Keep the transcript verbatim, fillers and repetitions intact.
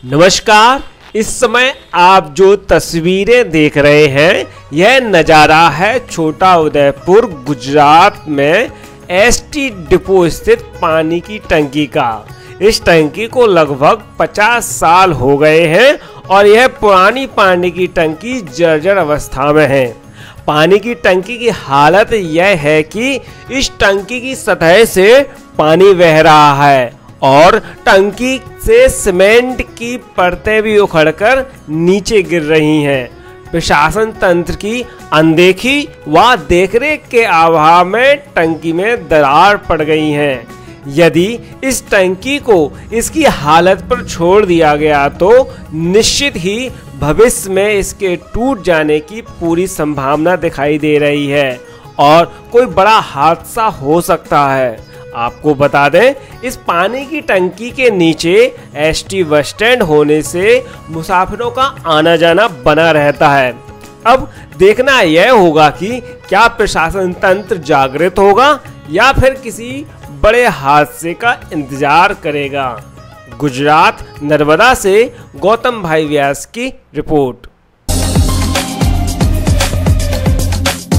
नमस्कार। इस समय आप जो तस्वीरें देख रहे हैं यह नज़ारा है छोटा उदयपुर गुजरात में एसटी डिपो स्थित पानी की टंकी का। इस टंकी को लगभग पचास साल हो गए हैं और यह पुरानी पानी की टंकी जर्जर अवस्था में है। पानी की टंकी की हालत यह है कि इस टंकी की सतह से पानी बह रहा है और टंकी से सीमेंट की परतें भी उखड़कर नीचे गिर रही हैं। प्रशासन तंत्र की अनदेखी व देखरेख के अभाव में टंकी में दरार पड़ गई है। यदि इस टंकी को इसकी हालत पर छोड़ दिया गया तो निश्चित ही भविष्य में इसके टूट जाने की पूरी संभावना दिखाई दे रही है और कोई बड़ा हादसा हो सकता है। आपको बता दें, इस पानी की टंकी के नीचे एसटी बस स्टैंड होने से मुसाफिरों का आना जाना बना रहता है। अब देखना यह होगा कि क्या प्रशासन तंत्र जागृत होगा या फिर किसी बड़े हादसे का इंतजार करेगा। गुजरात नर्मदा से गौतम भाई व्यास की रिपोर्ट।